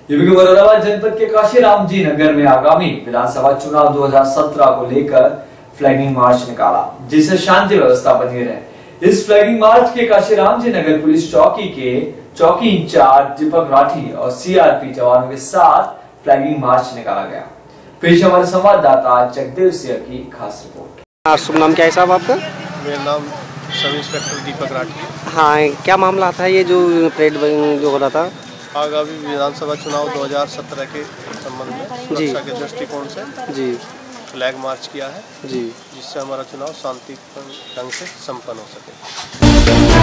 UP के मुरादाबाद जनपद के काशीराम जी नगर में आगामी विधानसभा चुनाव 2017 को लेकर फ्लैगिंग मार्च निकाला, जिससे शांति व्यवस्था बनी रहे। इस फ्लैगिंग मार्च के काशीराम जी नगर पुलिस चौकी के चौकी इंचार्ज दीपक राठी और सीआरपी जवानों के साथ फ्लैगिंग मार्च निकाला गया। पेश हमारे संवाददाता जगदेव सिंह की खास रिपोर्ट। शुभ नाम क्या है साहब आपका? मेरा नाम सब इंस्पेक्टर दीपक राठी। हाँ, क्या मामला था ये जो परेड जो हो रहा था? आगामी विधानसभा चुनाव 2017 के संबंध में सुरक्षा के दृष्टिकोण से जी फ्लैग मार्च किया है जी, जिससे हमारा चुनाव शांतिपूर्ण ढंग से संपन्न हो सके।